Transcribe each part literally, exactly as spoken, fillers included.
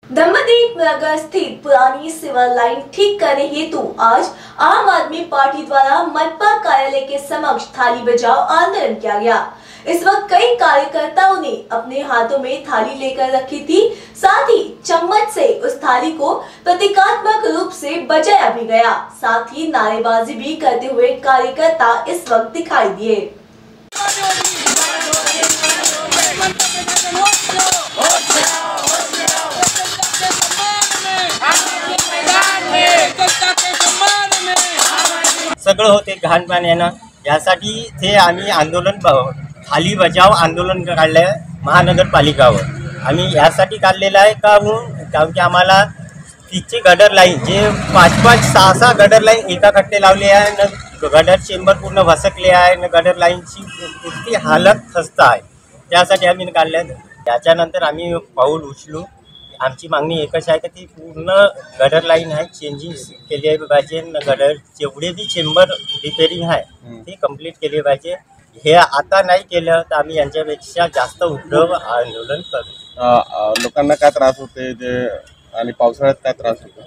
दमदीप नगर स्थित पुरानी सिवर लाइन ठीक करने हेतु आज आम आदमी पार्टी द्वारा मनपा कार्यालय के समक्ष थाली बजाओ आंदोलन किया गया। इस वक्त कई कार्यकर्ताओं ने अपने हाथों में थाली लेकर रखी थी, साथ ही चम्मच से उस थाली को प्रतीकात्मक रूप से बजाया भी गया। साथ ही नारेबाजी भी करते हुए कार्यकर्ता इस वक्त दिखाई दिए। सगळं होते घाण पाण्यानं, यासाठी ते आम्ही आंदोलन थाली बचाव आंदोलन काढलं महानगरपालिकावर। आम्ही यासाठी काढलेलं आहे कारण कारण की आम्हाला तिचे गडर लाईन जे पाच पाच सहा सहा गडर लाईन एका खट्टे लावले आहे न गडर चेंबर पूर्ण भसकले आहे न गडर लाईनची इतकी हालत खस्त आहे, त्यासाठी आम्ही काढलं। त्याच्यानंतर आम्ही पाऊल उचलू। आमची मागणी एकच आहे की ती पूर्ण गडर लाईन आहे चेंजिंग केली पाहिजे न गडर जेवढे बी चेंबर रिपेरिंग आहे ते कंप्लीट केले पाहिजे। हे आता नाही केलं तर आम्ही यांच्यापेक्षा जास्त उग्र आंदोलन करू। लोकांना काय त्रास होते ते आणि पावसाळ्यात काय त्रास होतो?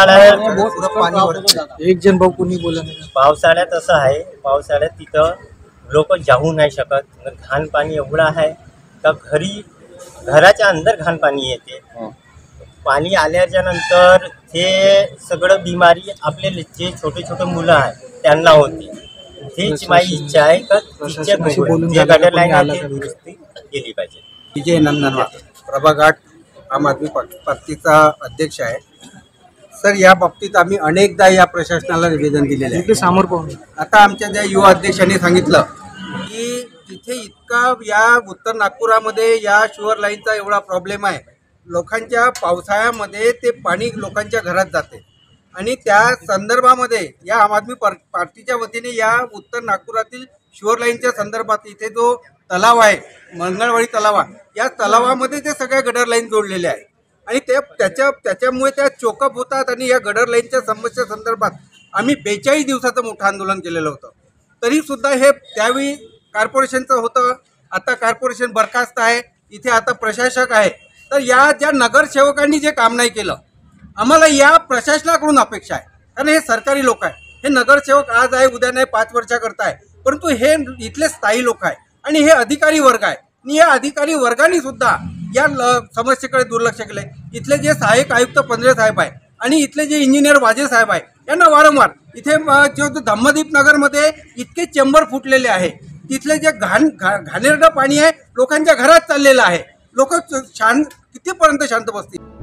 पावसाळ्यात एक जण भाऊ कोणी बोला नाही। पावसाळ्यात असं आहे, पावसाळ्यात तिथं लोक जाऊ नाही शकत, घाण पाणी एवढं आहे का घरी घराच्या अंदर घाण पाणी येते। पाणी आल्याच्या नंतर ते सगळं बिमारी आपले जे छोटे छोटे मुलं आहेत त्यांना होते। तीच माझी इच्छा आहे का जे गटर लाईन आहे ते दुरुस्ती केली पाहिजे। विजय नंदनवार प्रभाग आठ आम आदमी पार्टीचा अध्यक्ष आहे। सर, या बाबतीत आम्ही अनेकदा या प्रशासनाला निवेदन दिलेले आहे। समोर पाहून आता आमच्या ज्या युवा अध्यक्षांनी सांगितलं की तिथे इतका या उत्तर नागपुरामध्ये या शुअर लाईनचा एवढा प्रॉब्लेम आहे, लोकांच्या पावसाळ्यामध्ये ते पाणी लोकांच्या घरात जाते आणि त्या संदर्भामध्ये या आम आदमी पार्टीच्या वतीने या उत्तर नागपुरातील शुअर लाईनच्या संदर्भात इथे जो तलाव आहे मंगळवाडी तलाव, या तलावामध्ये ते सगळ्या गडर लाईन जोडलेल्या आहे आणि ते त्याच्या त्याच्यामुळे त्या चोकअप होतात आणि या गडर लाईनच्या समस्या संदर्भात आम्ही बेचाळीस दिवसाचं मोठं आंदोलन केलेलं होतं। तरीसुद्धा हे त्यावेळी कॉर्पोरेशनचं होतं, आता कॉर्पोरेशन बरखास्त आहे, इथे आता प्रशासक आहे। तर या ज्या नगरसेवकांनी जे काम नाही केलं, आम्हाला या प्रशासनाकडून अपेक्षा आहे, कारण हे सरकारी लोक आहे। हे नगरसेवक आज आहे उद्या नाही पाच वर्षाकरता आहे, परंतु हे इथले स्थायी लोक आहे आणि हे अधिकारी वर्ग आहे आणि या अधिकारी वर्गाने सुद्धा या समस्येकडे दुर्लक्ष केले। इथले जे सहाय्यक आयुक्त पंधरे साहेब आहे आणि इथले जे इंजिनियर वाजे साहेब आहे यांना वारंवार इथे जो धम्मदीप नगरमध्ये इतके चेंबर फुटलेले आहे, तिथले जे घाण घा घाणेरडं पाणी आहे लोकांच्या घरात चाललेलं आहे, लोक शांत कितीपर्यंत शांत बसतील?